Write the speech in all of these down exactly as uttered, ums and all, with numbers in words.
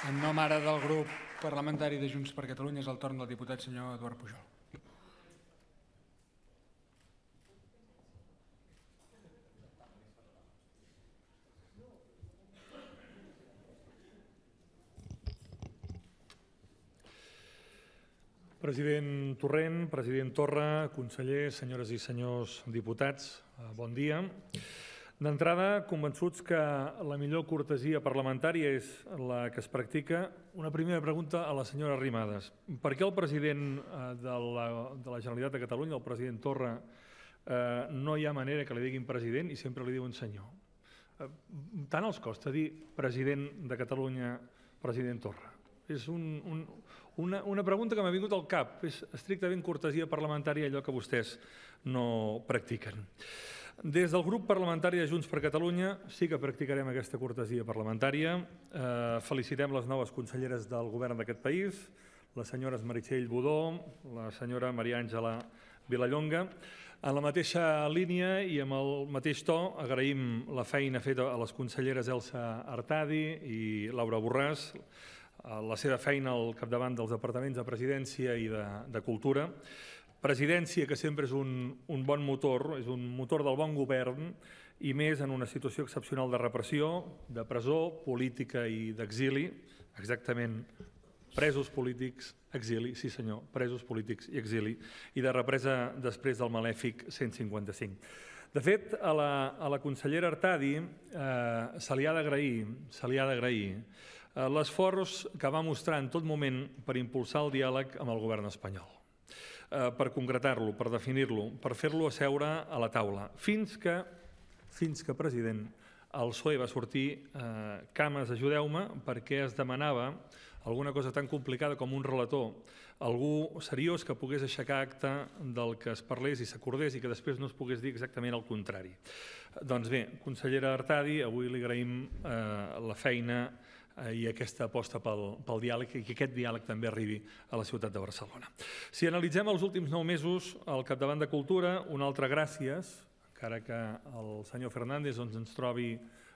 En nom ara del grup parlamentari de Junts per Catalunya és el torn del diputat senyor Eduard Pujol. President Torrent, president Torra, conseller, senyores i senyors diputats, bon dia. D'entrada, convençuts que la millor cortesia parlamentària és la que es practica, una primera pregunta a la senyora Arrimadas. Per què el president de la, de la Generalitat de Catalunya, el president Torra, eh, no hi ha manera que li diguin president i sempre li diuen senyor? Eh, tant els costa dir president de Catalunya, president Torra? És un, un, una, una pregunta que m'ha vingut al cap. És estrictament cortesia parlamentària allò que vostès no practiquen. Des del grup parlamentari de Junts per Catalunya sí que practicarem aquesta cortesia parlamentària. Eh, felicitem les noves conselleres del govern d'aquest país, les senyores Meritxell Budó, la senyora Maria Àngela Vilallonga. En la mateixa línia i amb el mateix to agraïm la feina feta a les conselleres Elsa Artadi i Laura Borràs, la seva feina al capdavant dels departaments de Presidència i de, de Cultura. Presidència, que sempre és un, un bon motor, és un motor del bon govern, i més en una situació excepcional de repressió, de presó, política i d'exili, exactament presos polítics, exili, sí senyor, presos polítics i exili, i de represa després del malèfic cent cinquanta cinc. De fet, a la, a la consellera Artadi eh, se li ha d'agrair, se li ha d'agrair eh, l'esforç que va mostrar en tot moment per impulsar el diàleg amb el govern espanyol, per concretar-lo, per definir-lo, per fer-lo asseure a la taula. Fins que, fins que, president, el P S O E va sortir eh, cames, ajudeu-me, perquè es demanava alguna cosa tan complicada com un relator, algú seriós que pogués aixecar acte del que es parlés i s'acordés i que després no es pogués dir exactament el contrari. Doncs bé, consellera Artadi, avui li agraïm eh, la feina i aquesta aposta pel, pel diàleg i que aquest diàleg també arribi a la ciutat de Barcelona. Si analitzem els últims nou mesos al capdavant de Cultura, un altre gràcies, encara que el senyor Fernández doncs, ens trobi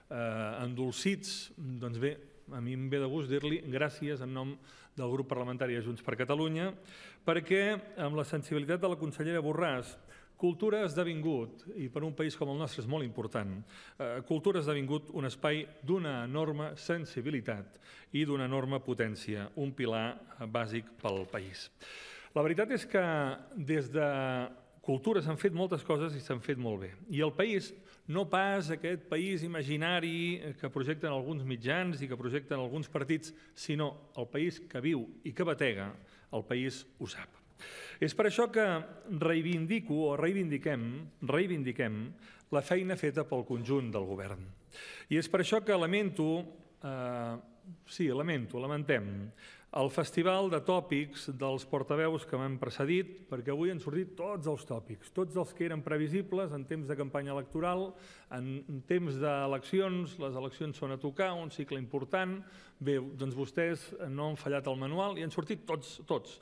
eh, endolcits, doncs bé, a mi em ve de gust dir-li gràcies en nom del grup parlamentari de Junts per Catalunya, perquè amb la sensibilitat de la consellera Borràs, Cultura ha esdevingut, i per un país com el nostre és molt important, eh, Cultura ha esdevingut un espai d'una enorme sensibilitat i d'una enorme potència, un pilar bàsic pel país. La veritat és que des de Cultura s'han fet moltes coses i s'han fet molt bé. I el país, no pas aquest país imaginari que projecten alguns mitjans i que projecten alguns partits, sinó el país que viu i que batega, el país ho sap. És per això que reivindico o reivindiquem, reivindiquem la feina feta pel conjunt del govern. I és per això que lamento, eh, sí, lamento, lamentem, el festival de tòpics dels portaveus que m'han precedit, perquè avui han sortit tots els tòpics, tots els que eren previsibles en temps de campanya electoral, en temps d'eleccions, les eleccions són a tocar, un cicle important. Bé, doncs vostès no han fallat el manual i han sortit tots, tots.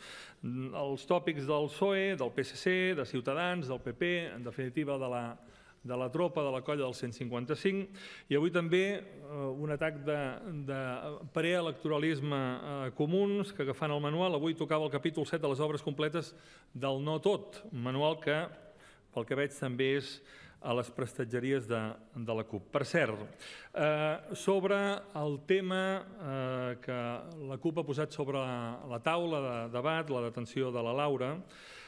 Els tòpics del P S O E, del P S C, de Ciutadans, del P P, en definitiva de la de la tropa, de la colla del cent cinquanta cinc, i avui també un atac de, de preelectoralisme a comuns que agafant el manual, avui tocava el capítol set de les obres completes del No Tot, un manual que, pel que veig, també és a les prestatgeries de, de la CUP. Per cert, eh, sobre el tema eh, que la CUP ha posat sobre la taula de debat, la detenció de la Laura,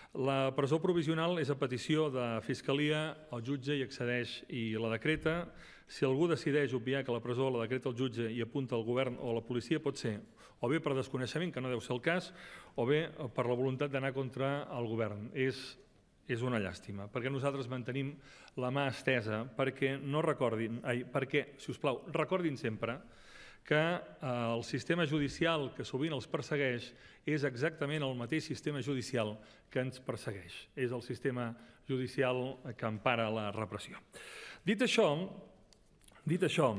la presó provisional és a petició de Fiscalia, el jutge hi accedeix i la decreta. Si algú decideix obviar que la presó la decreta el jutge i apunta al govern o a la policia, pot ser o bé per desconeixement, que no deu ser el cas, o bé per la voluntat d'anar contra el govern. És, és una llàstima, perquè nosaltres mantenim la mà estesa perquè no recordin, ai, perquè, si us plau, recordin sempre que el sistema judicial que sovint els persegueix és exactament el mateix sistema judicial que ens persegueix. És el sistema judicial que empara la repressió. Dit això, dit això,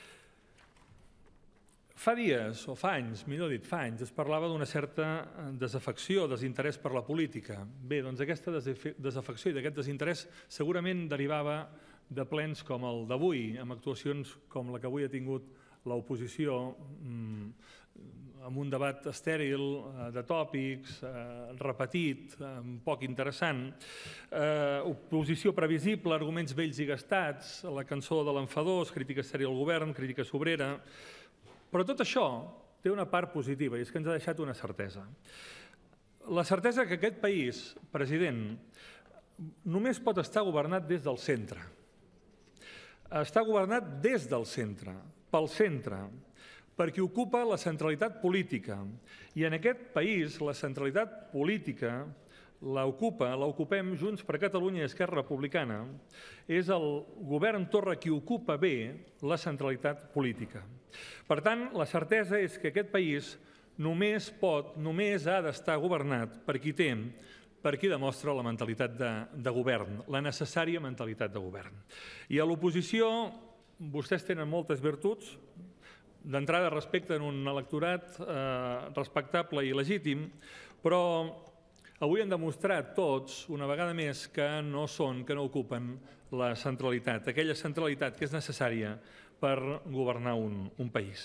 fa dies, o fa anys, millor dit, fa anys, es parlava d'una certa desafecció, desinterès per la política. Bé, doncs aquesta desafecció i d'aquest desinterès segurament derivava de plens com el d'avui, amb actuacions com la que avui ha tingut l'oposició amb un debat estèril, de tòpics, repetit, poc interessant, oposició previsible, arguments vells i gastats, la cançó de l'enfadós, crítica estèril al govern, crítica sobrera. Però tot això té una part positiva i és que ens ha deixat una certesa. La certesa que aquest país, president, només pot estar governat des del centre. Està governat des del centre, pel centre, perquè ocupa la centralitat política. I en aquest país la centralitat política l'ocupa, l'ocupem Junts per Catalunya i Esquerra Republicana. És el govern Torra qui ocupa bé la centralitat política. Per tant, la certesa és que aquest país només pot, només ha d'estar governat per qui té, per qui demostra la mentalitat de govern, la necessària mentalitat de govern. I a l'oposició, vostès tenen moltes virtuts, d'entrada respecten un electorat respectable i legítim, però avui han demostrat tots, una vegada més, que no són, que no ocupen la centralitat, aquella centralitat que és necessària per governar un país.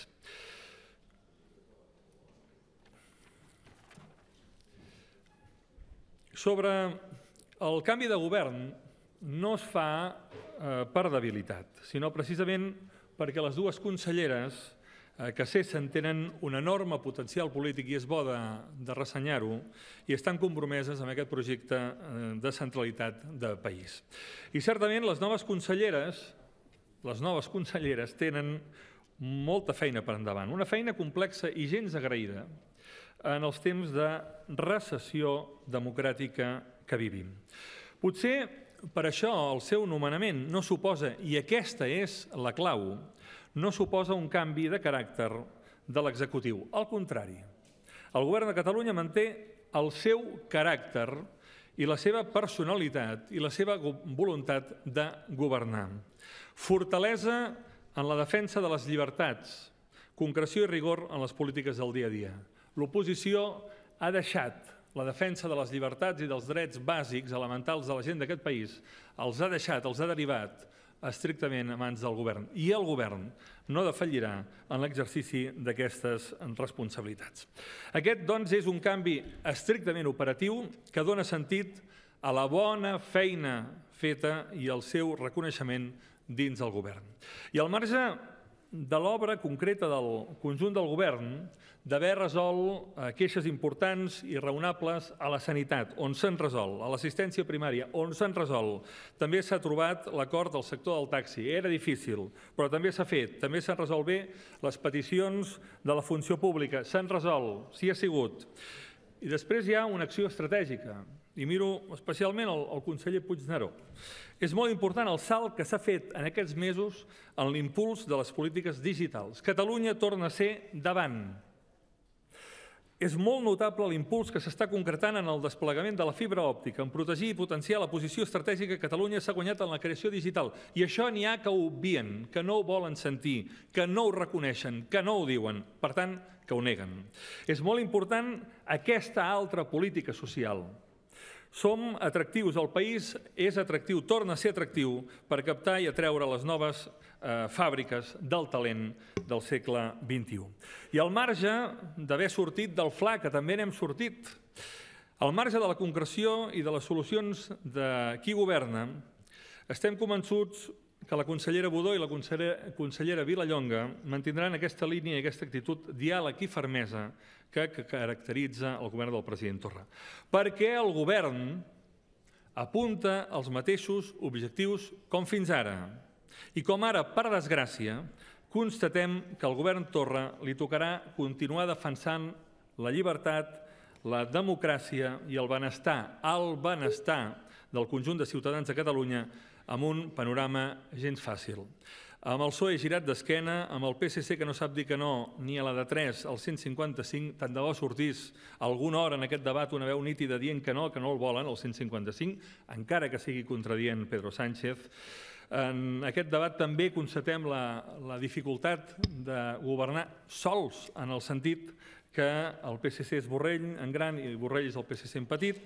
Sobre el canvi de govern no es fa per debilitat, sinó precisament perquè les dues conselleres que cessen tenen un enorme potencial polític i és bo de ressenyar-ho i estan compromeses amb aquest projecte de centralitat de país. I certament les noves conselleres, les noves conselleres tenen molta feina per endavant, una feina complexa i gens agraïda en els temps de recessió democràtica que vivim. Potser per això el seu nomenament no suposa, i aquesta és la clau, no suposa un canvi de caràcter de l'executiu. Al contrari, el govern de Catalunya manté el seu caràcter i la seva personalitat i la seva voluntat de governar. Fortalesa en la defensa de les llibertats, concreció i rigor en les polítiques del dia a dia. L'oposició ha deixat la defensa de les llibertats i dels drets bàsics elementals de la gent d'aquest país, els ha deixat, els ha derivat estrictament a mans del govern. I el govern no defallirà en l'exercici d'aquestes responsabilitats. Aquest, doncs, és un canvi estrictament operatiu que dona sentit a la bona feina feta i al seu reconeixement dins del govern. I al marge de l'obra concreta del conjunt del govern d'haver resolt queixes importants i raonables a la sanitat, on s'han resolt, a l'assistència primària, on s'han resolt. També s'ha trobat l'acord del sector del taxi. Era difícil, però també s'ha fet. També s'han resolt bé les peticions de la funció pública. S'han resolt, s'hi ha sigut. I després hi ha una acció estratègica. I miro especialment el conseller Puigneró. És molt important el salt que s'ha fet en aquests mesos en l'impuls de les polítiques digitals. Catalunya torna a ser davant. És molt notable l'impuls que s'està concretant en el desplegament de la fibra òptica, en protegir i potenciar la posició estratègica que Catalunya s'ha guanyat en la creació digital. I això n'hi ha que ho obvien, que no ho volen sentir, que no ho reconeixen, que no ho diuen, per tant, que ho neguen. És molt important aquesta altra política social. Som atractius, el país és atractiu, torna a ser atractiu per captar i atreure les noves fàbriques del talent del segle vint-i-u. I al marge d'haver sortit del fla, que també n'hem sortit, al marge de la concreció i de les solucions de qui governa, estem convençuts que la consellera Budó i la consellera Vilallonga mantindran aquesta línia i aquesta actitud, diàleg i fermesa que caracteritza el govern del president Torra. Perquè el govern apunta als mateixos objectius com fins ara. I com ara, per desgràcia, constatem que al govern Torra li tocarà continuar defensant la llibertat, la democràcia i el benestar, el benestar del conjunt de ciutadans de Catalunya amb un panorama gens fàcil. Amb el P S O E girat d'esquena, amb el P S C que no sap dir que no ni a la de tres, al cent cinquanta cinc, tant de bo sortís alguna hora en aquest debat una veu nítida dient que no, que no el volen, el cent cinquanta cinc, encara que sigui contradient Pedro Sánchez. En aquest debat també constatem la dificultat de governar sols, en el sentit que el P S C és Borrell en gran i Borrell és el P S C en petit,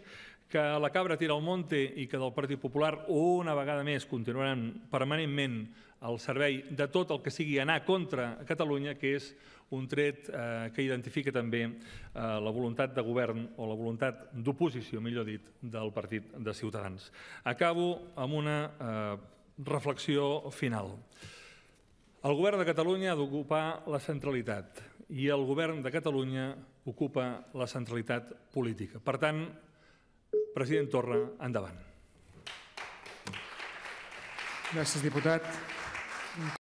que la cabra tira al monte i que del Partit Popular una vegada més continuaran permanentment al servei de tot el que sigui anar contra Catalunya, que és un tret que identifica també la voluntat de govern o la voluntat d'oposició, millor dit, del Partit de Ciutadans. Acabo amb una reflexió final. El govern de Catalunya ha d'ocupar la centralitat i el govern de Catalunya ocupa la centralitat política. Per tant, president Torra, endavant. Gràcies, diputat.